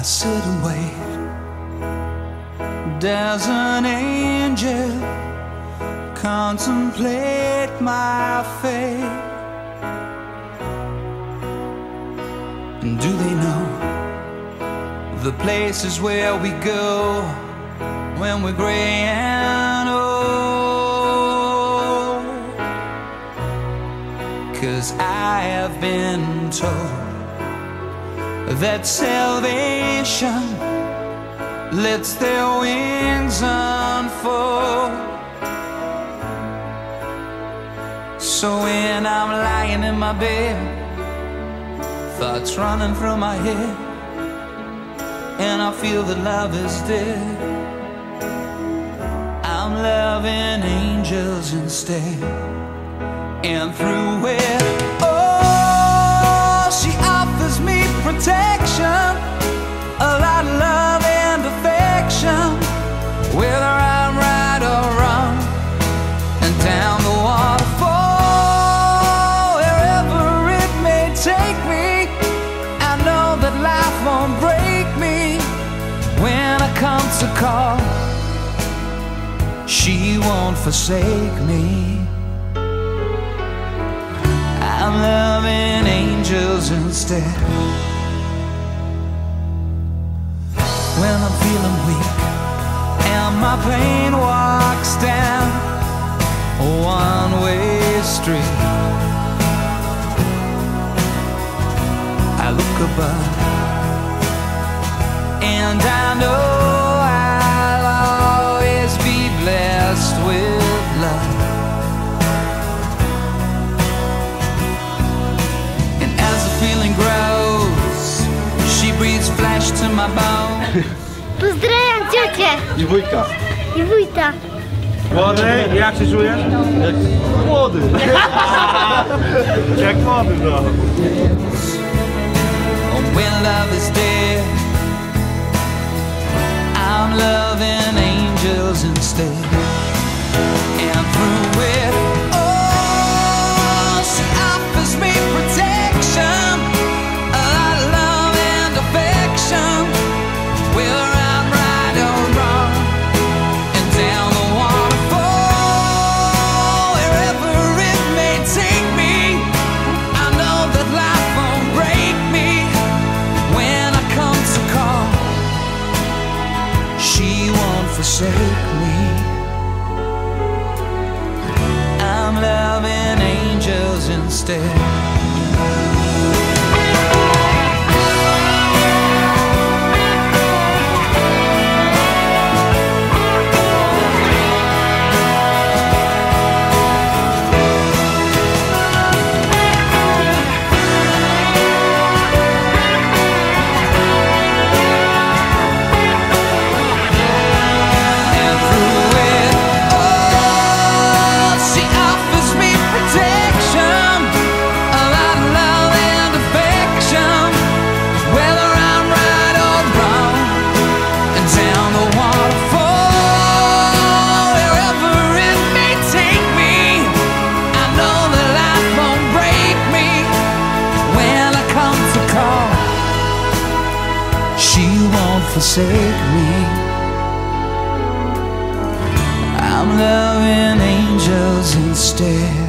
I sit and wait. Does an angel contemplate my fate? And do they know the places where we go when we're gray and old? 'Cause I have been told that salvation lets their wings unfold. So when I'm lying in my bed, thoughts running through my head, and I feel that love is dead, I'm loving angels instead. And through it, oh, she offers me protection, a lot of love and affection, whether I'm right or wrong. And down the waterfall, wherever it may take me, I know that life won't break me. When I come to call, she won't forsake me. I'm loving angels instead. When I'm feeling weak and my pain walks down a one-way street, I look above and I know I'll always be blessed with love. And as the feeling grows, she breathes flesh to my bone. Pozdrawiam ciocię I wujka. i wujka. Młody, jak się czujesz? Jak młody. Jak młody, no. When love is dead, I'm loving angels instead. And through it, oh, she offers me protection, a lot of love and affection, whether I'm right or wrong. And down the waterfall, wherever it may take me, I know that life won't break me. When I come to call, she won't forsake me. I'm loving angels instead. Forsake me. I'm loving angels instead.